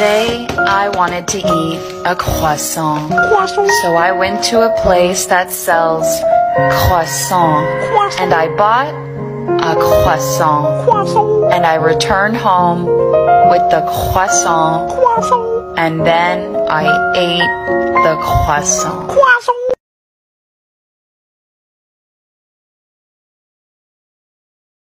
Today, I wanted to eat a croissant. So I went to a place that sells croissant. And I bought a croissant. And I returned home with the croissant. And then I ate the croissant.